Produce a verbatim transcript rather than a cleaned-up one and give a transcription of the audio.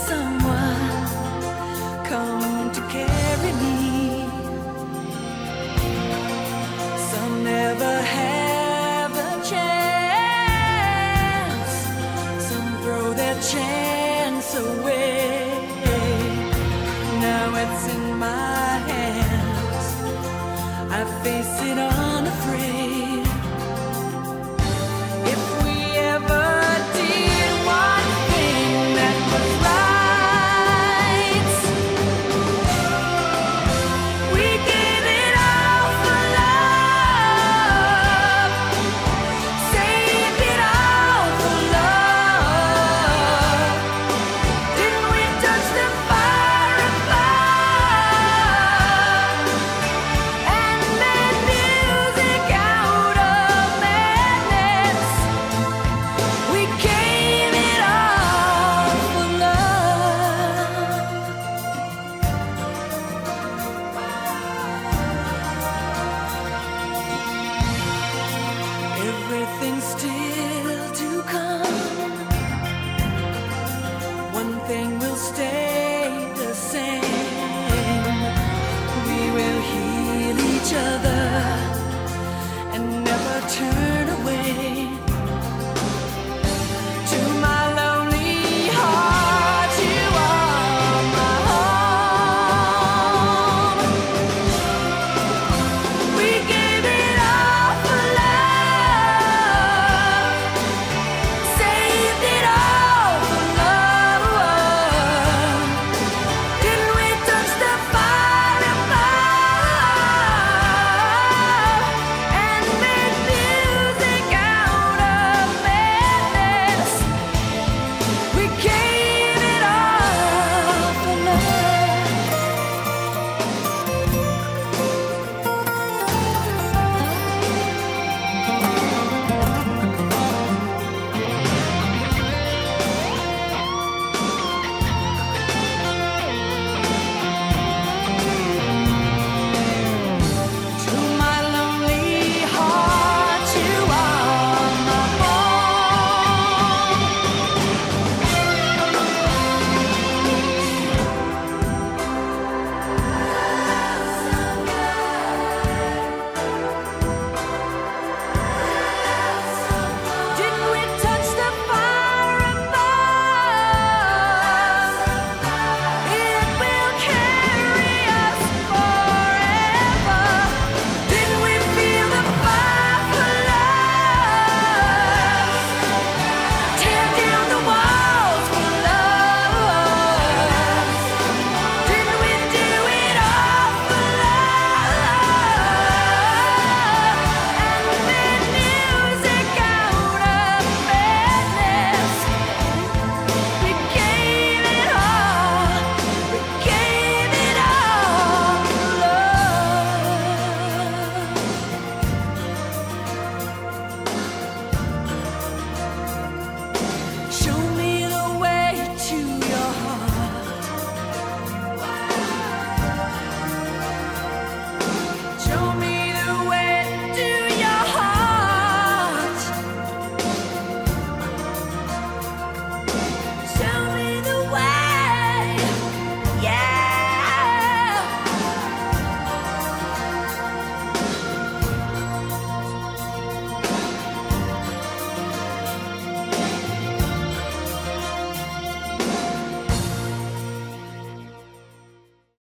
someone come to carry me. Some never have a chance, some throw their chance away. Now it's in my hands, I face it unafraid. If we ever did one thing that was right, we gave it all for love, saved it all for love. Didn't we touch the fire above and made music out of madness? We gave it all for love. Everything's still to come. One thing will stay.